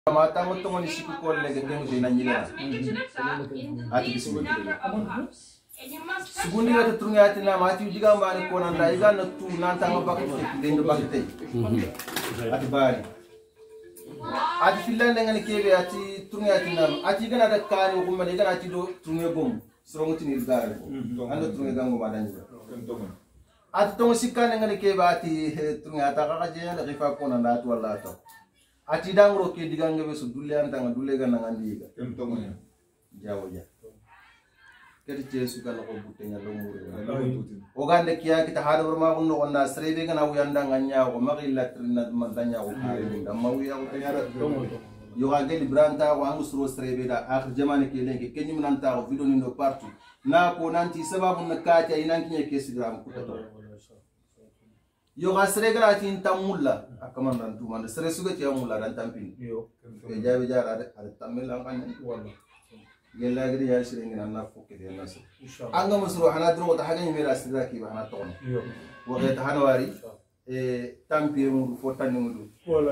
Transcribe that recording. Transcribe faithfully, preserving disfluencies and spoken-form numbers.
Mata mo tungoni siku ko lege temu je nanyila ati bisigundi segundi ga tungi ati na mati diga mbani ko nan daiga na tu nan tanga bakte dendo bakte ati bari ati filande ngani kebe ati tungi ati na ati gana da kani ko mane gana ati do tungi bom sronguti ni gare ko ando tungi gango madani ati tongo sikane ngani kebe ati tungi ata ka je na rifa ko nan da to wala to ati dangro ke digange be so dulle anta nga dulle ga nga ndiga tem to ngonya jawo ja kedi jesu kala ko butenya lo muri o gande kiya kita hada ma ko no wonna srebe ga na uyanda nga nya ko magilla trina man danya ko kare ni dam mawi ya ko tanyara yo ga geli branta ko angu suro srebe da akhir jamane ke lenke kenyi mun anta ko video ni no partout na ko nanti sababu na kati inan kinye kesigram ko to yo ga sere gara tin tamulla akaman dan tu man sere suga ti amulla dan tampin yo ke jabe jara ada tamela kan wala gella gidi ya sere ngina na fukke de nas anga musro hana dro ta haga mira sira ki ba hana to yo wa ga ta hana wari e tampi mu fotani mu